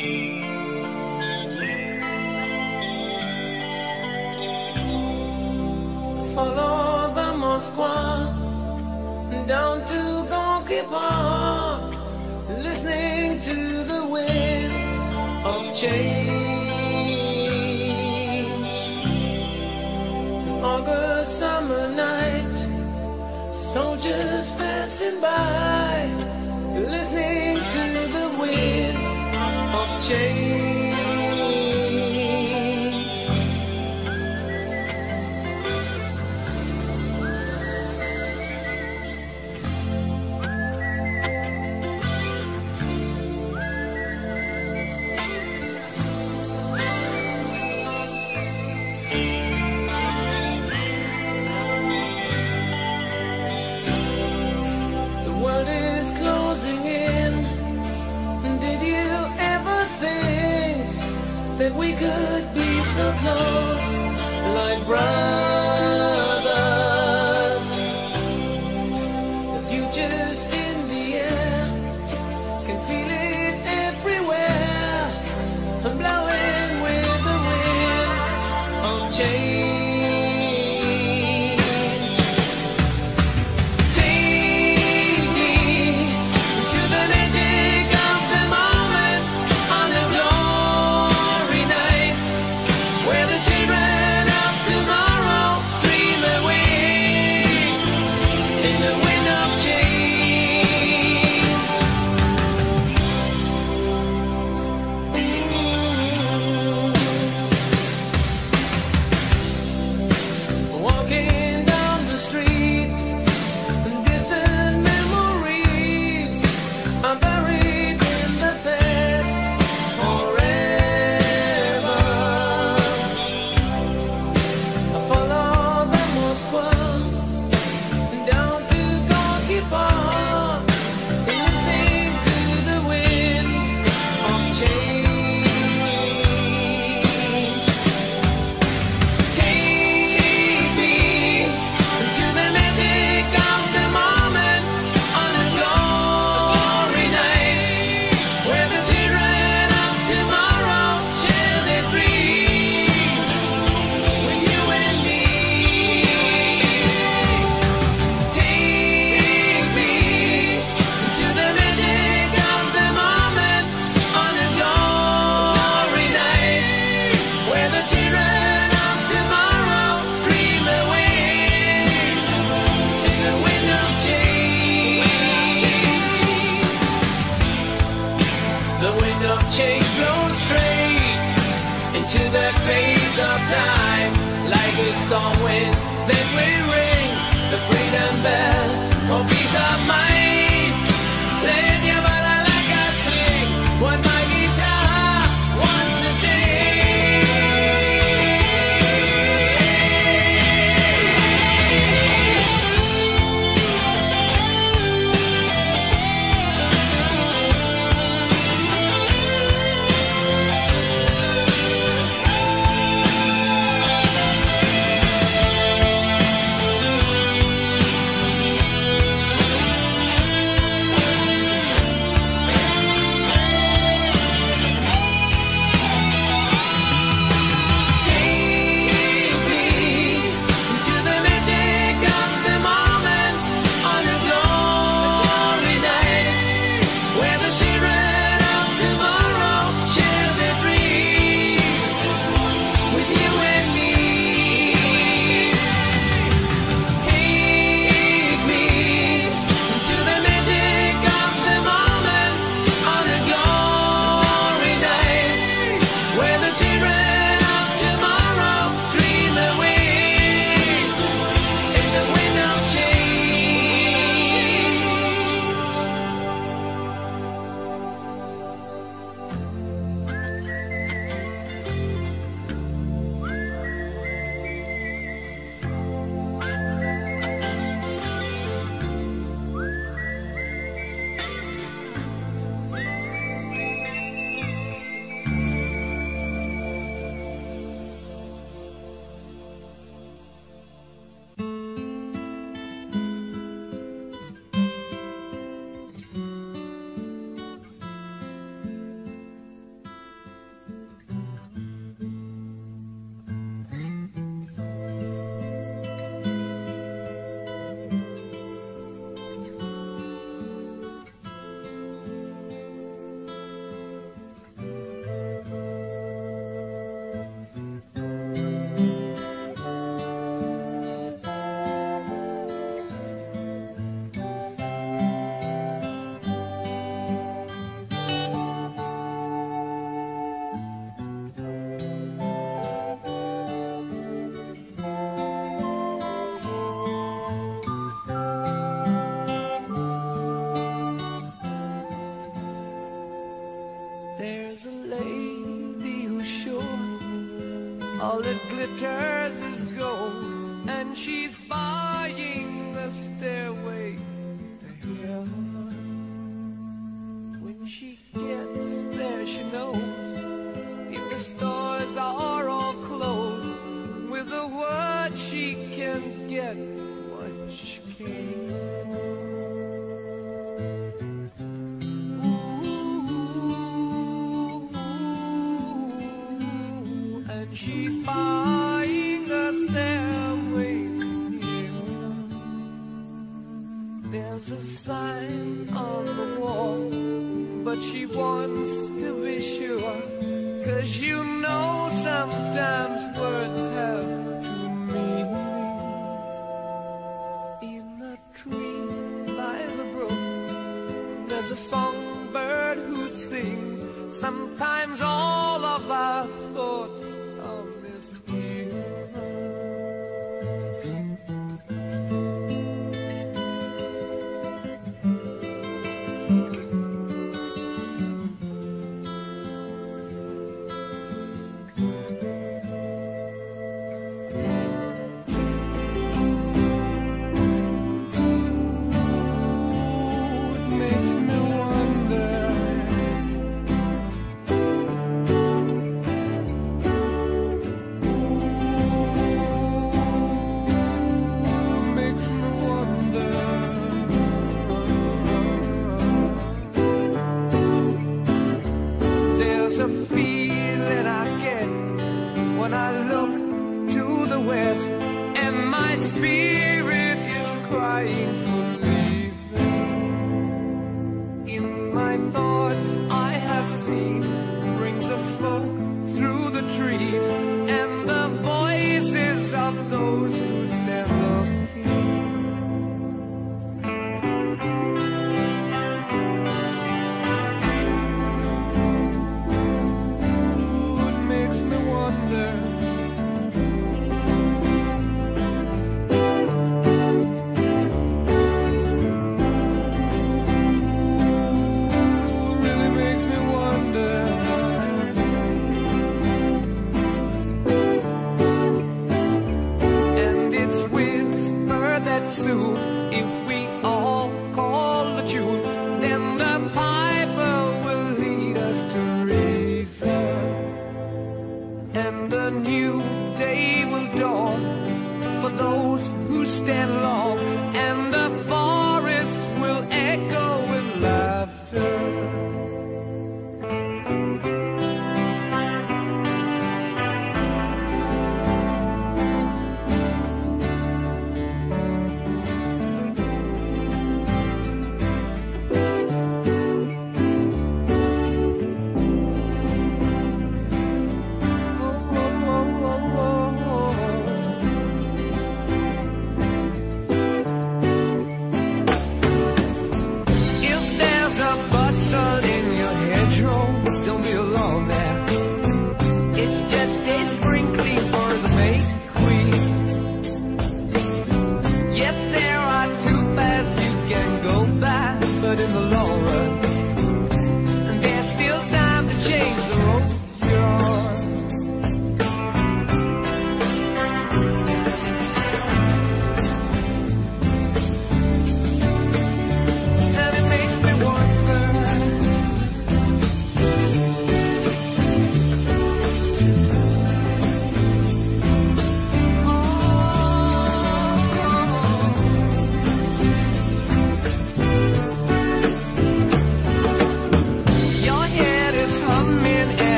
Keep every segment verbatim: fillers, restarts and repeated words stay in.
Follow the Moskwa down to Gorky Park, listening to the wind of change. An August summer night, soldiers passing by, listening to the wind of change. Closing in. Did you ever think that we could be so close, like brothers? The future's in the air, can feel it everywhere, and blowing with the wind of change. Change blows straight into that phase of time, like a storm wind. Then we ring the freedom bell for peace of mind. Playing your bala like I sing what my guitar wants to sing. There's a lady who's sure all that glitters is gold, and she's buying the stairway to heaven. When she gets there, she knows if the stores are all closed, with a word she can get what she can. She's buying a stairway here. There's a sign on the wall, but she wants to be sure, 'cause you know sometimes words have two meanings. In a tree by the brook, there's a songbird who sings. Sometimes all of our thoughts are misgiven.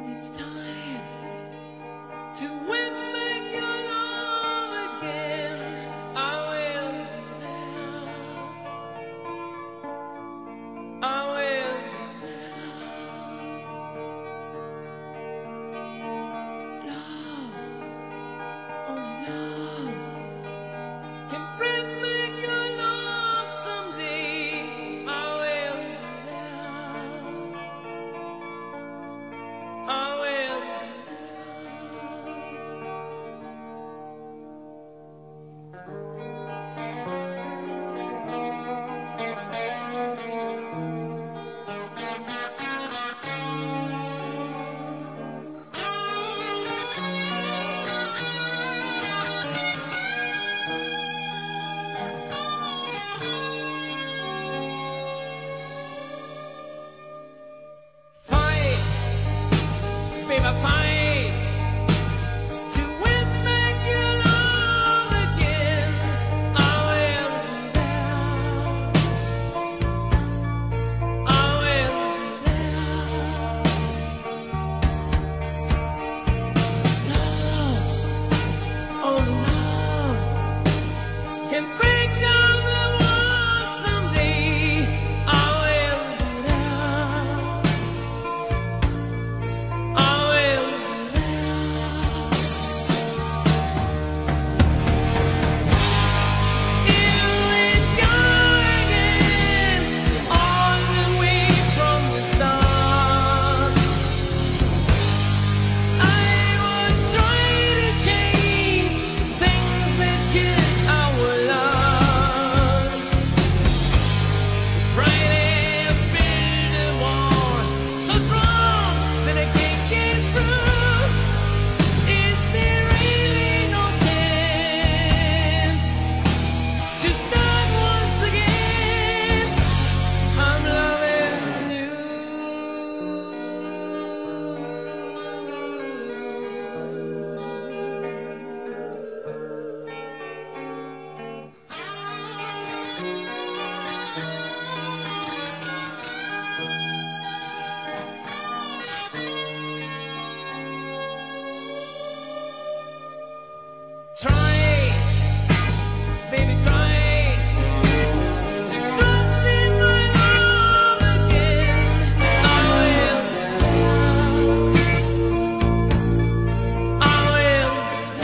it's time to win back your love again. I will be there. I will be there. Love, only love can bring back your love someday. I will be there. I will be fight, baby, fight to win back your love again. I will be there. I will be there. Love, only love can break down the walls someday. I will be there. I will be there. Here we go again, all the way from the start. I would try to change things that kill our love. Pride has built a wall so strong that I can't get through. Is there really no chance to start once again? I'm loving you. Try, baby, try to trust in my love again. I will be there. I will be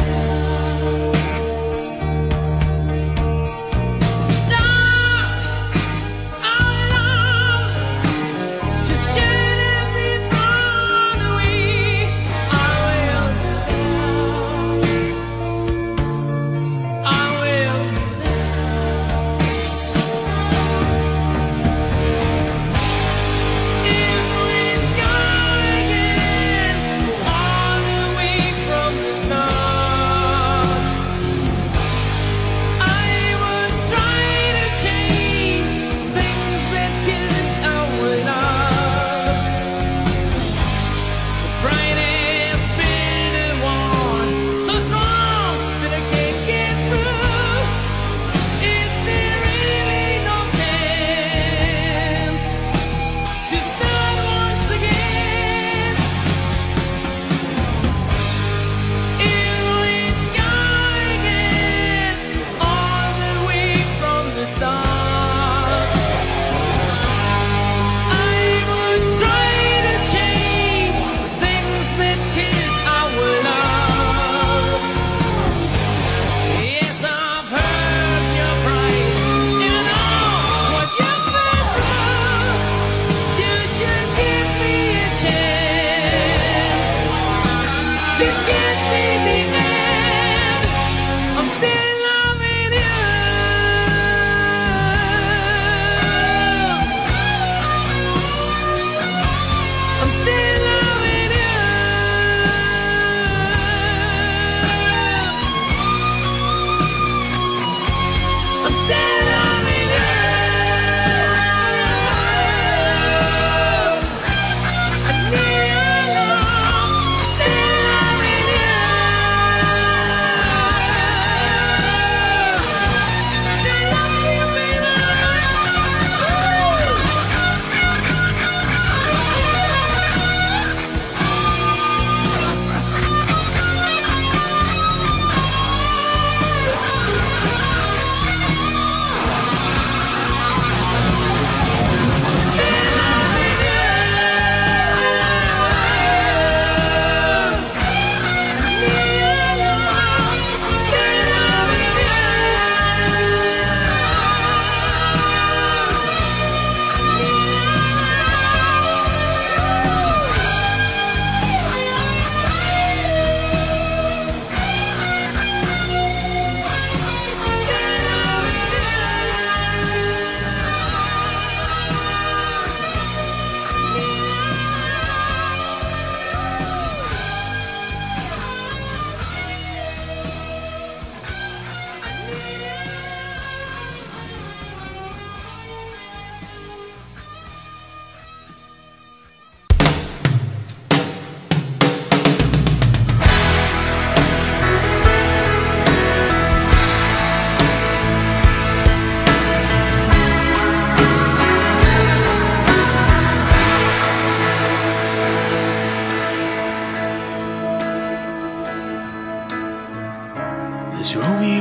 there. Love, our love, just shed every thorn away. I will be there. I will be there. If we go again, all the way from the start, I would try to change things that kill our love. Pride has built a wall so strong that I can't get through. Is there really no chance to start once again? If we go again, all the way from the start, I would try to change things that kill our love. Yes, I've heard your pride. You know what you've been through. You should give me a chance. This can't be the end. I'm still loving you. I'm still loving you. I'm still loving you. I need your love. Still loving you. Still loving you, baby. Ooh.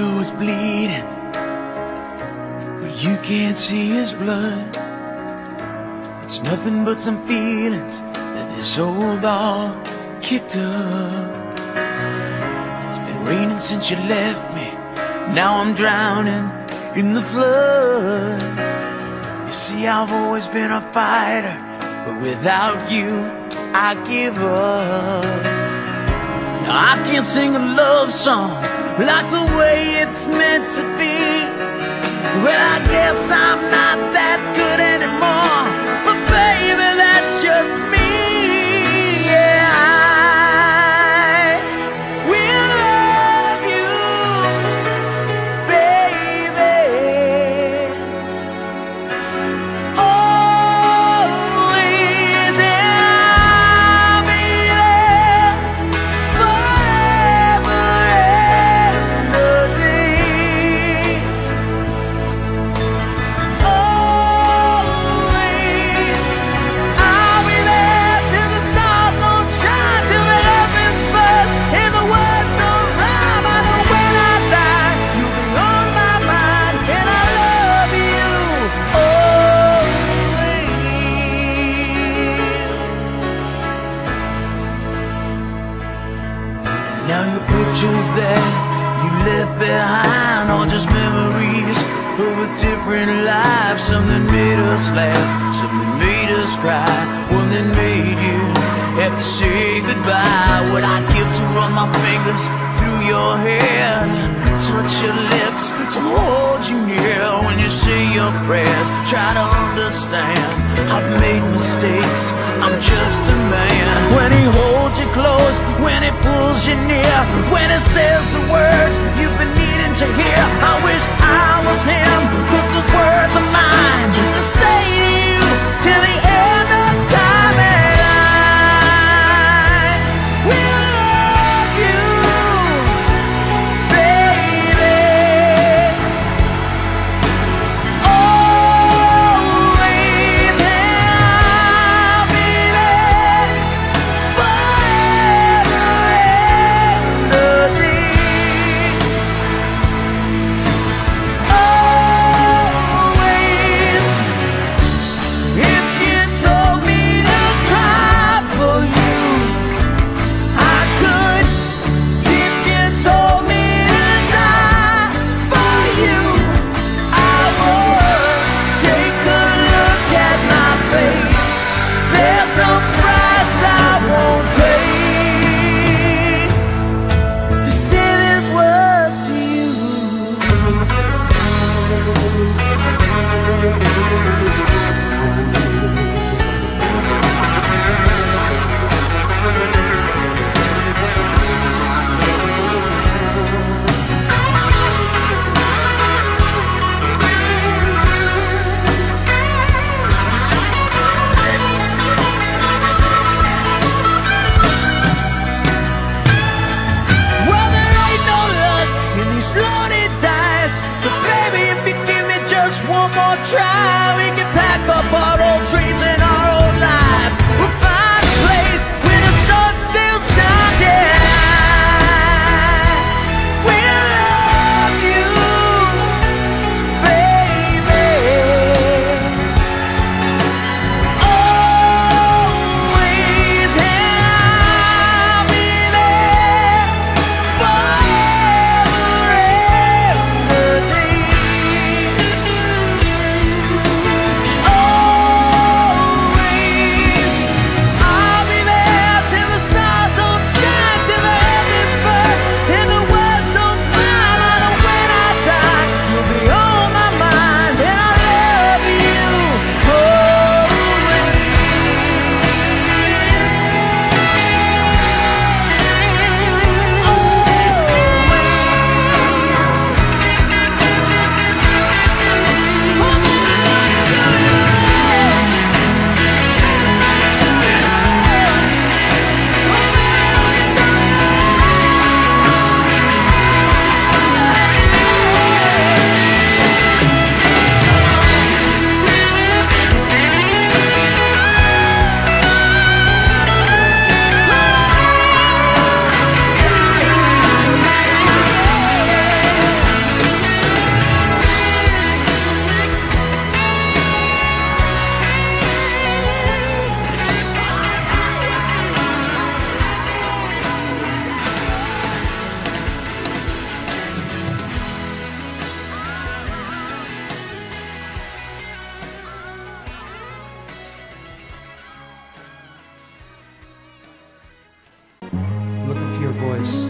know he's bleeding, but you can't see his blood. It's nothing but some feelings that this old dog kicked up. It's been raining since you left me, now I'm drowning in the flood. You see, I've always been a fighter, but without you, I give up. Now I can't sing a love song like the way it's meant to be. Well, I guess I'm not that good anymore, but baby, that's just me. Yeah, I will love you, baby, always, and I'll be there forever and a day. Always, I'll be there till the stars don't shine, till the heavens burst and the words don't rhyme. I know when I die, you'll be on my mind, and I love you always. Now your pictures that you left behind are just memories of a different life. Something made us laugh, something made us cry, one that made you have to say goodbye. What I'd give to run my fingers through your hair, touch your lips, to hold you near. When you say your prayers, try to understand, I've made mistakes, I'm just a man. When he holds you close, when he pulls you near, when he says the words you've been needing to hear, I wish I was him, put those words of mine to say to you till the end of time. And I will love you, baby, always, and I'll be there forever and a day. Always, if you told me to cry for you, I could. If you told me to die for you, I would. Take a look at my face, there's no price I won't pay to say these words to you. Well, there ain't no luck in these lonely dice, but baby, if you give me just one more try, we can pack up our old dreams and our old lives. We'll find a place where the sun still shines. Yeah, we'll love you, baby, always, and I'll be there forever and a day. Always, years.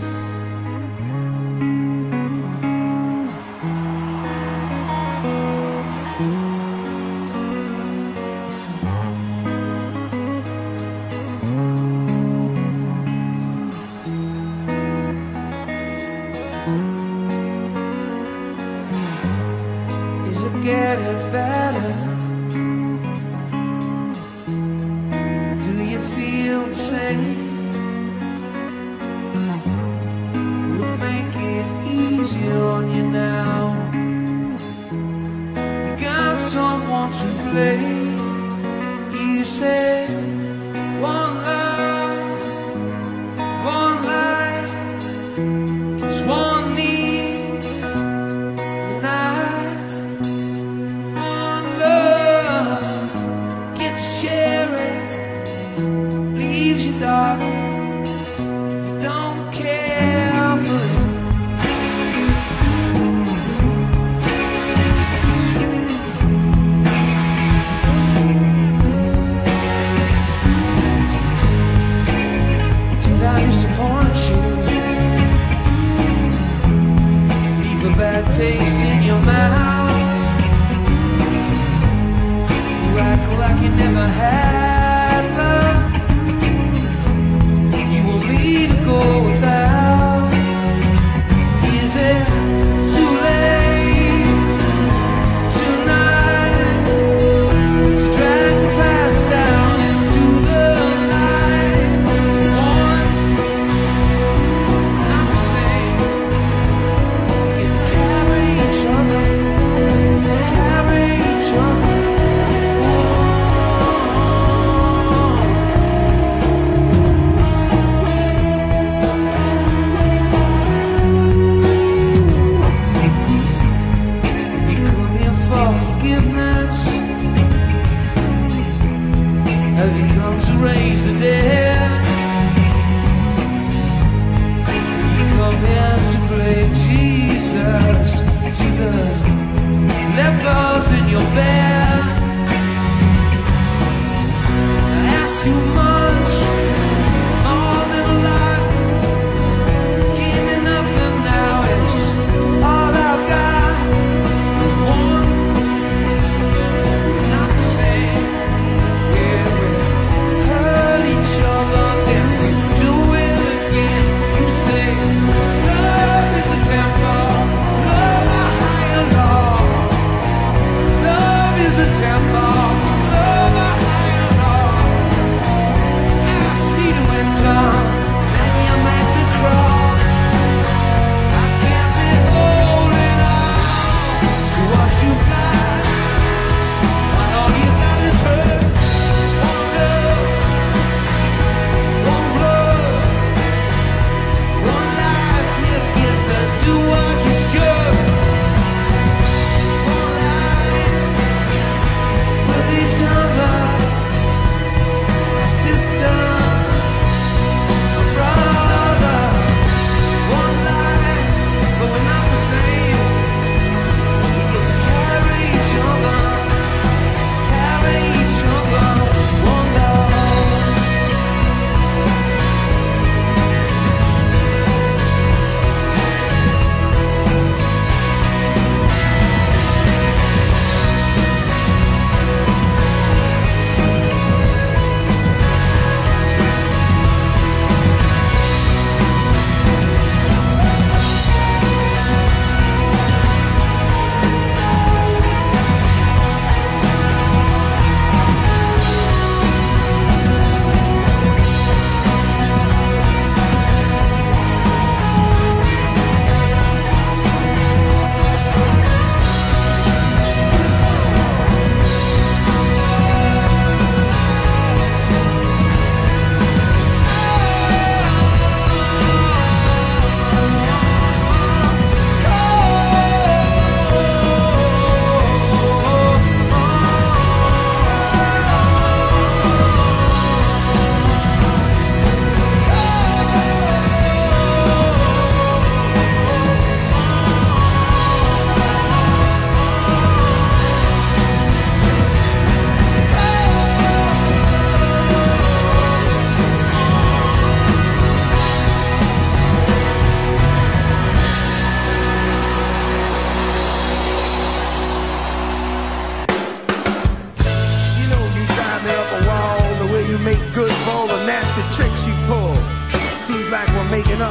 Is it getting better? Do you feel the same? We'll make it easier on you now. You got someone to blame. You say one love, one life, there's one need, and I, one love, get to share it, leaves you, darling, you don't care for it. Did I disappoint you? Leave a bad taste in your mouth. You act like you never had love. You want me to go without. Is it too late tonight to drag the past down into the light? One, not the same. Get to carry each other, carry each other. You come here for forgiveness. Have you come to raise the dead? You come here to play Jesus to the lepers in your bed. That's too much, more than a lot. Give me nothing now, it's all I've got. One, not the same. Yeah, we hurt each other, then we do it again. You say love is a temper, love a higher law. Love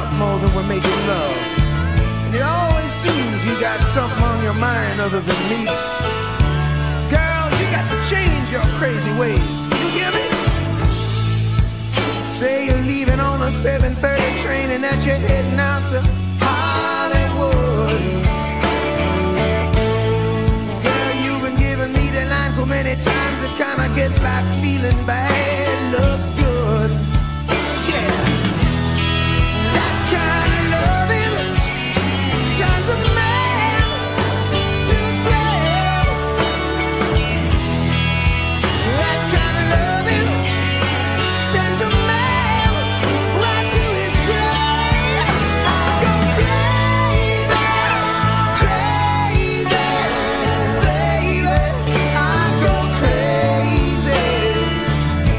up more than we're making love. And it always seems you got something on your mind other than me. Girl, you got to change your crazy ways. You hear me? Say you're leaving on a seven thirty train and that you're heading out to Hollywood. Girl, you've been giving me the line so many times it kinda gets like feeling bad looks good. Yeah, that kind of loving turns a man to slave. That kind of loving sends a man right to his grave. I go crazy, crazy, baby. I go crazy.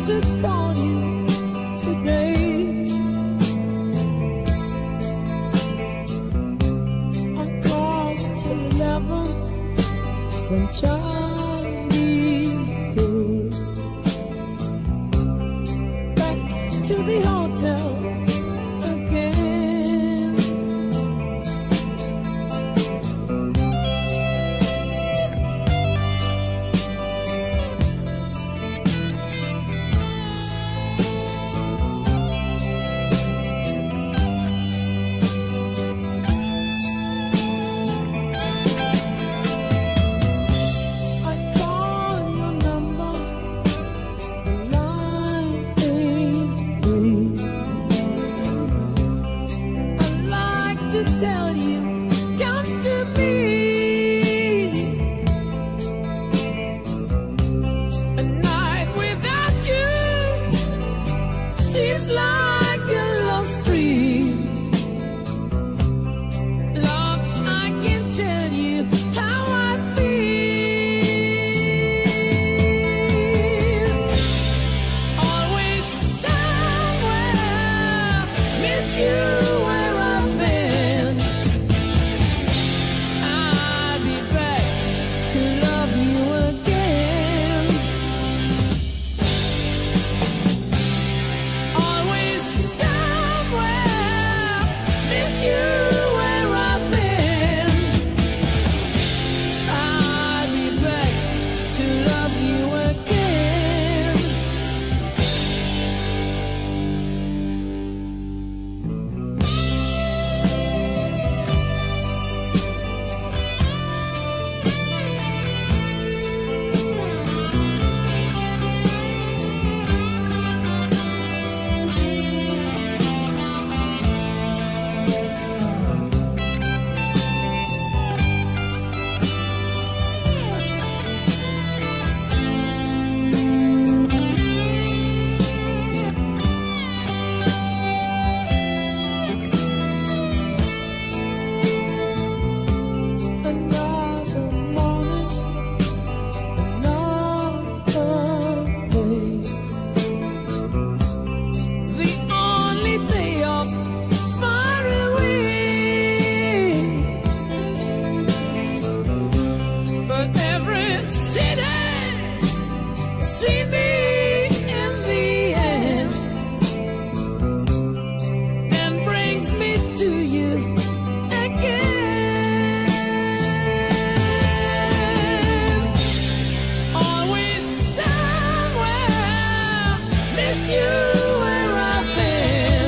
to call you today. Across to eleven from Chinese food. Back to the hotel again. I call your number, the line ain't free. I like to tell you, come to me. A night without you seems like a lost dream. Love, I can tell you how I feel. Always somewhere, miss you where I've been. I'll be back to love you again. Always somewhere, miss you where I've been. I'll be back to love you again. Another morning, another place. The only day off is far away. But every city see me in the end and brings me to you again. Always somewhere, miss you where I've been.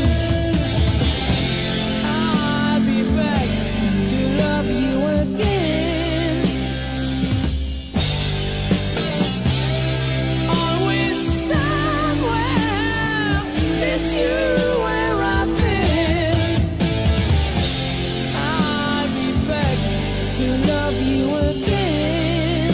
I'll be back to love you again. Always somewhere, miss you where I've been. I'll be back to love you again.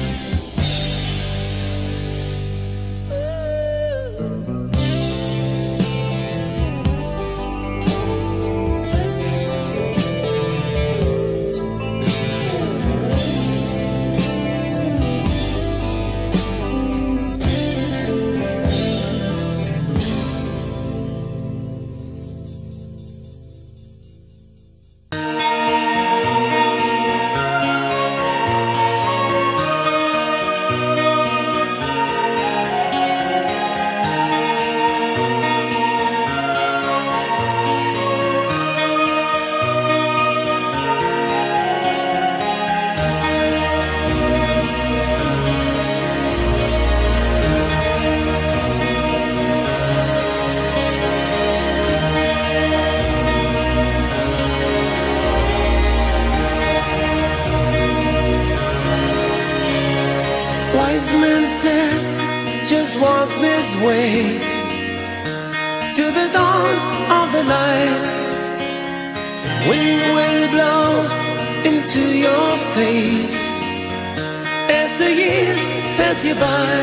Wise men said, just walk this way to the dawn of the light. The wind will blow into your face as the years pass you by.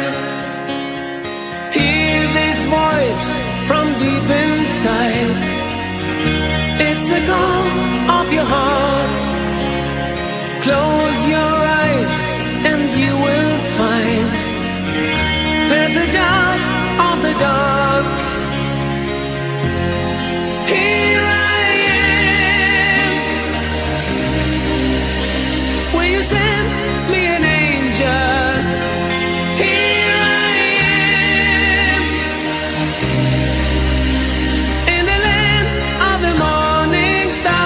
Hear this voice from deep inside. It's the call of your heart. Close your eyes and you will find passage out of the dark. Here I am. Will you send me an angel? Here I am. In the land of the morning star.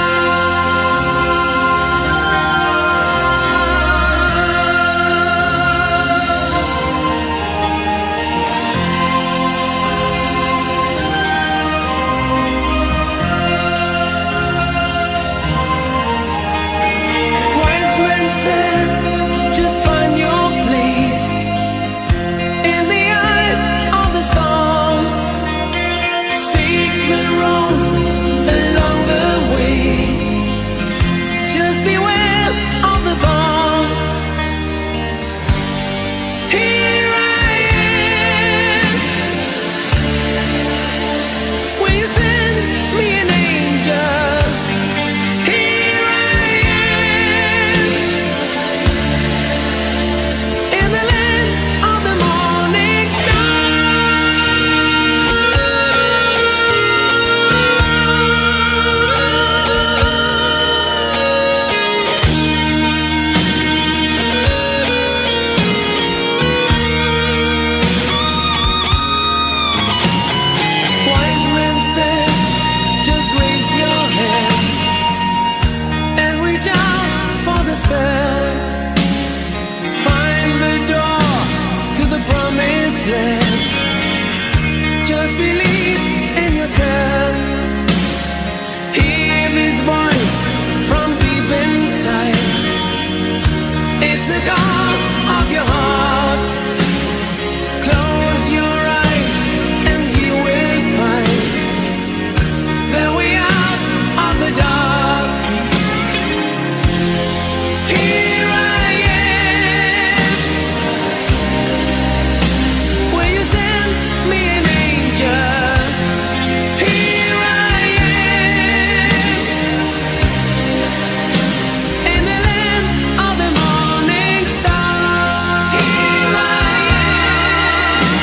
Just believe in yourself. Hear this voice from deep inside. It's the call of your heart. Close your eyes and you will find the way out of the dark. Here I am. Will you send me an angel? Here I am. In the land of the morning star. Here I am.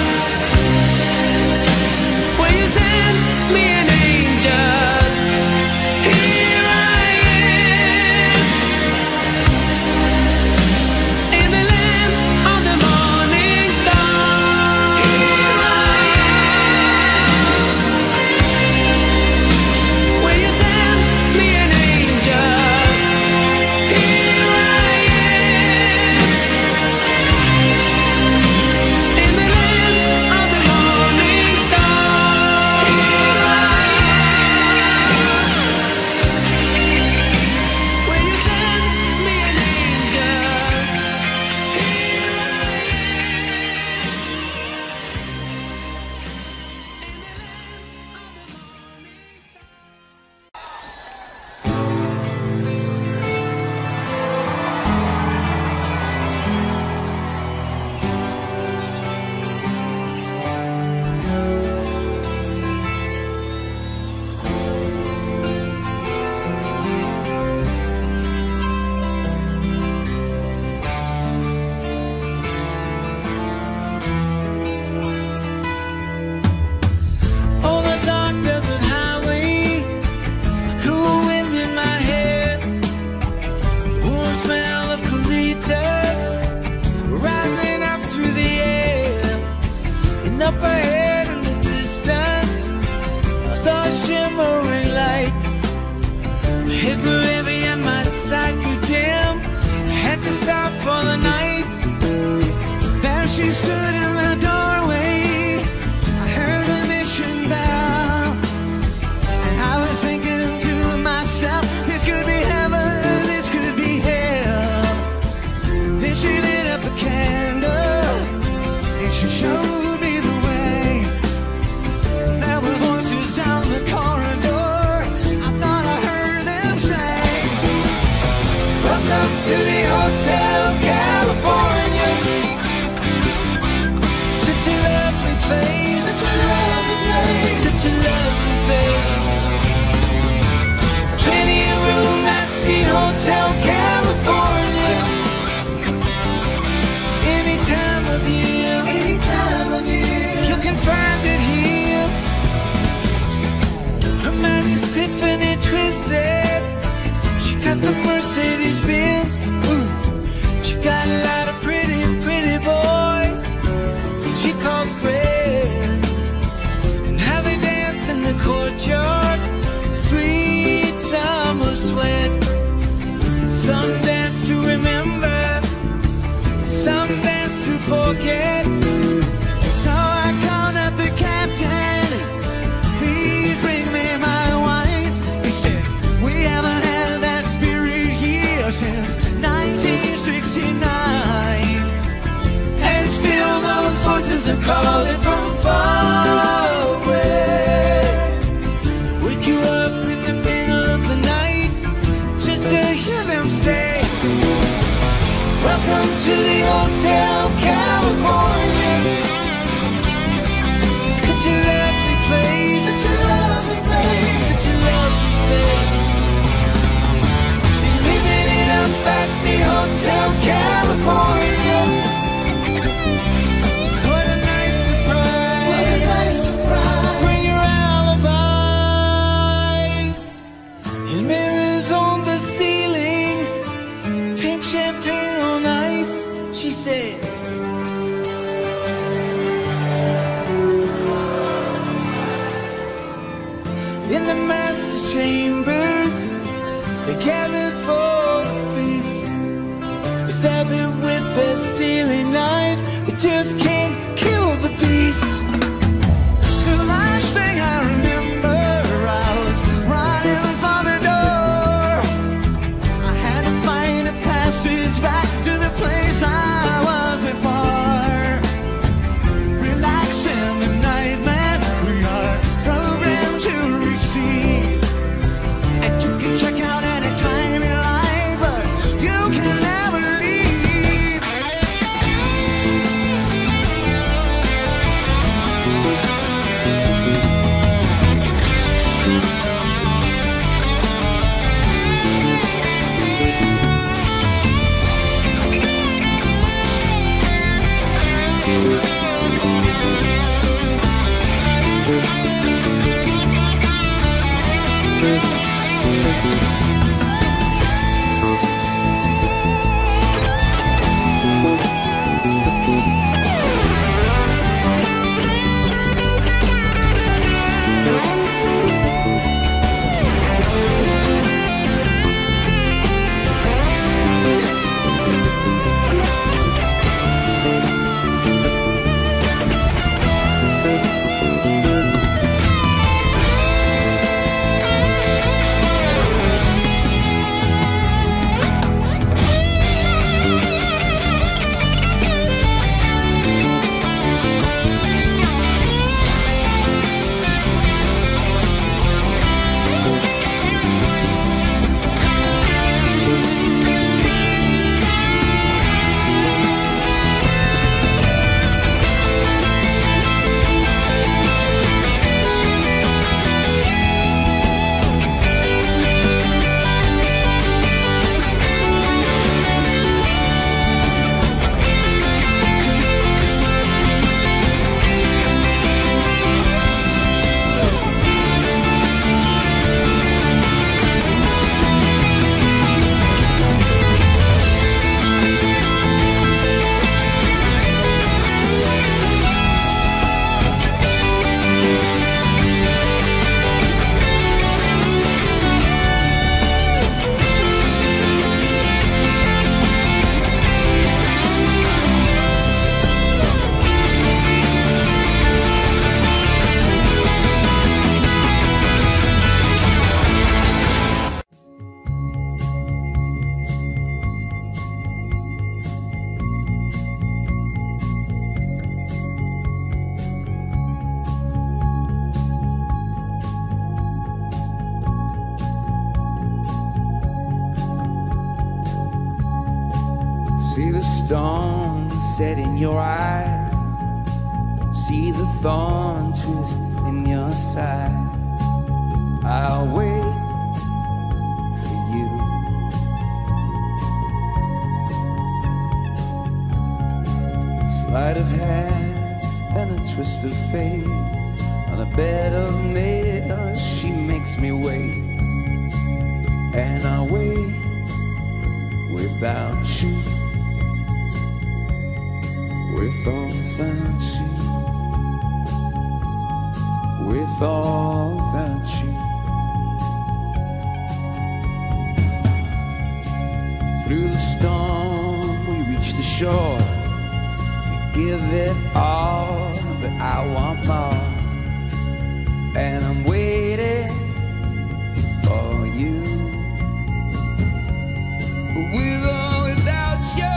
Will you send me an angel? Here I am. In the land of the morning star. Here I am. Will you send me an angel? Here I am. In the land of the morning star. Here I am. Will you send me an angel? Here I On the dark desert highway, a cool wind in my head, the warm smell of colitas rising up through the air. And up ahead in the distance, I saw a shimmering light. The head grew heavy and my sight grew dim. I had to stop for the night. There she stood in the doorway. I heard a mission bell, and I was thinking to myself, this could be heaven or this could be hell. Then she lit up a candle, and she showed me the way. There were voices down the corridor. I thought I heard them say, welcome to the Hotel California. in the master chambers. They gathered for the feast. They stab it with their steely knives. They just can't kill the beast. The last thing I remember, I was running for the door. I had to find a passage back to the place I was before. Relaxing the nightmare, we are programmed to receive. And you can check out anytime you like, but you can never leave. See the storm set in your eyes. See the thorn twist in your side. I'll wait for you. Sleight of hand and a twist of fate. On a bed of nails she makes me wait. And I'll wait without you. With or without you, with or without you. Through the storm we reach the shore. We give it all, but I want more. And I'm waiting for you. With or without you.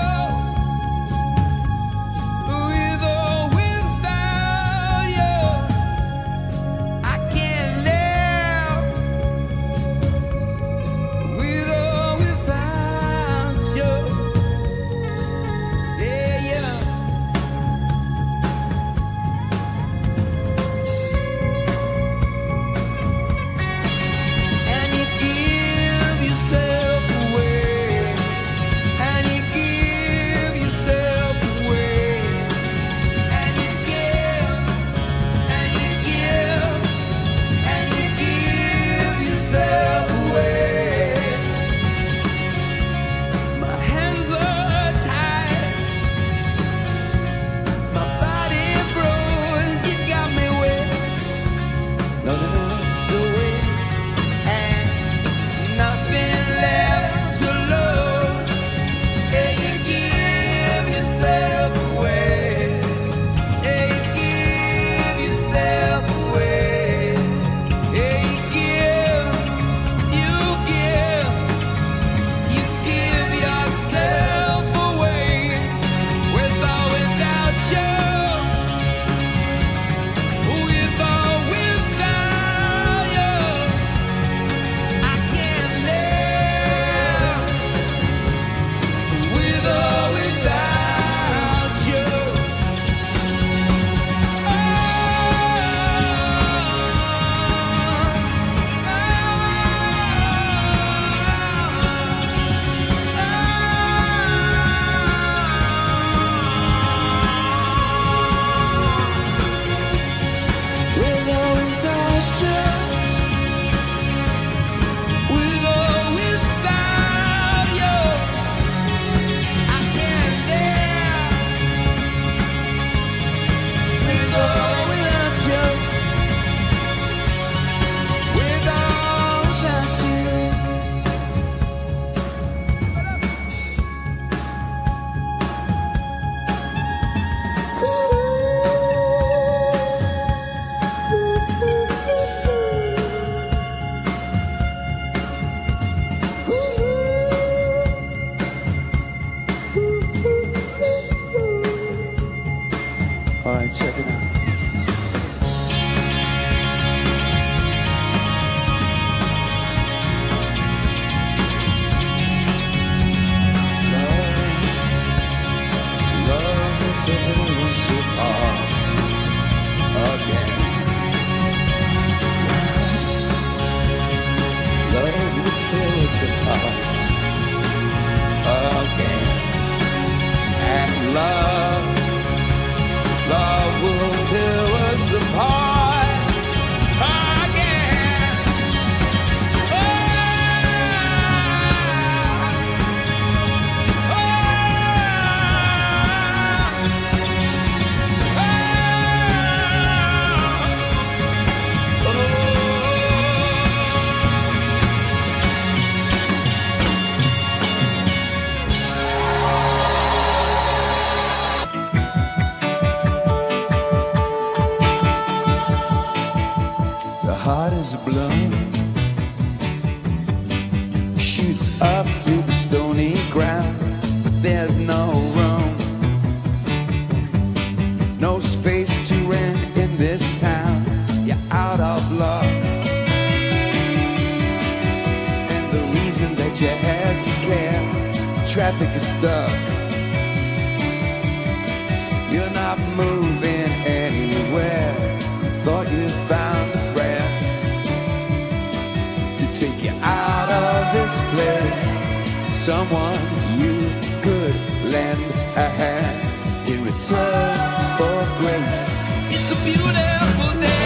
heart is a balloon, shoots up through the stony ground, but there's no room, no space to rent in this town. You're out of luck, and the reason that you had to care, traffic is stuck. You're not moving anywhere. Thought you found a friend to take you out of this place, someone you could lend a hand in return for grace. It's a beautiful day.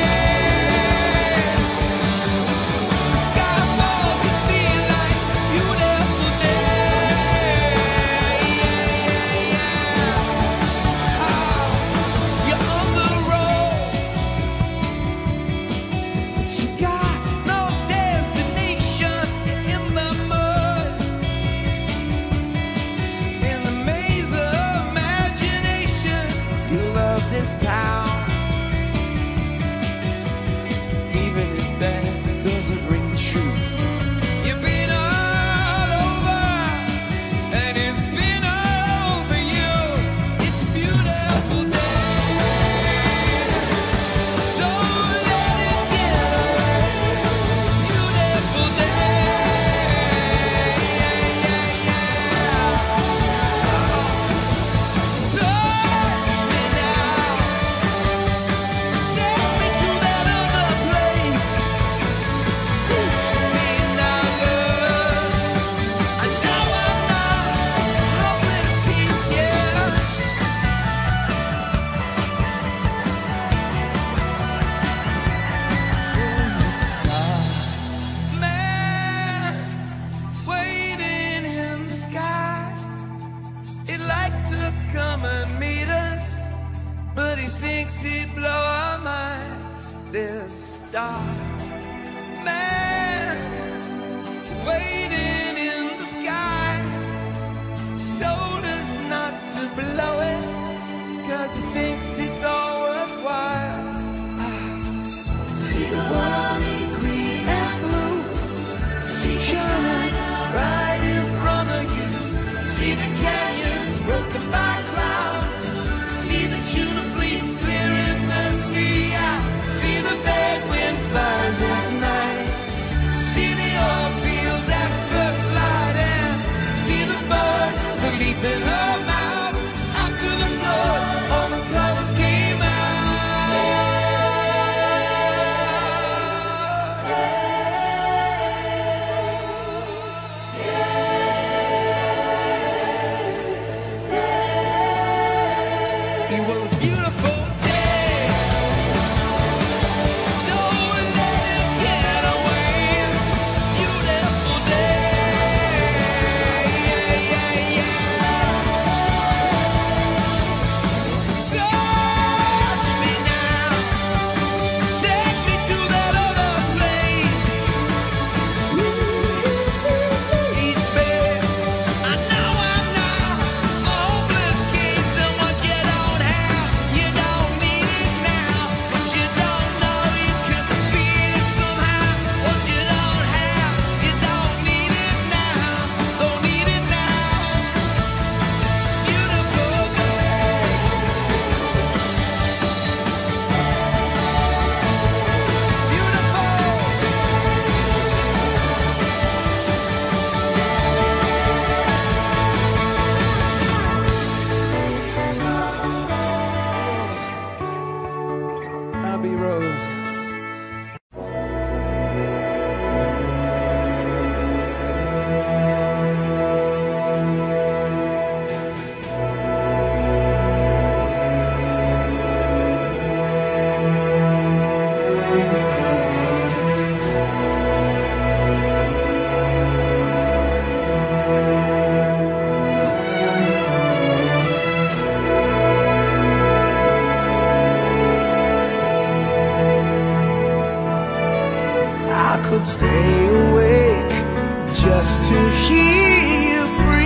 could stay awake just to hear you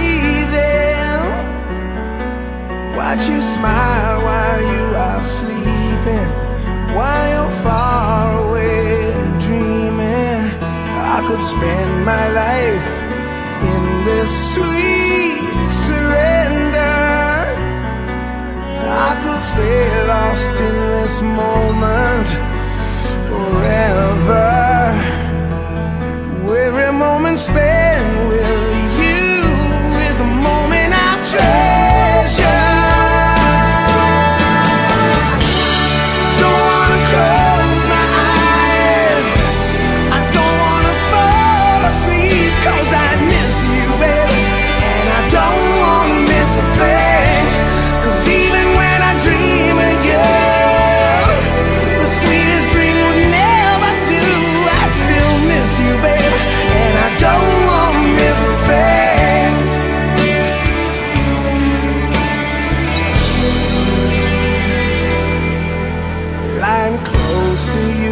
breathing. Watch you smile while you are sleeping, while you're far away. stay lost in this moment forever. Every moment spent with you is a moment I treasure. Don't wanna close my eyes, I don't wanna fall asleep, 'cause I miss you, baby, and I don't wanna miss a thing. 'Cause even when I dream of you, the sweetest dream would never do. I still miss you, baby, and I don't wanna miss a thing. Lying close to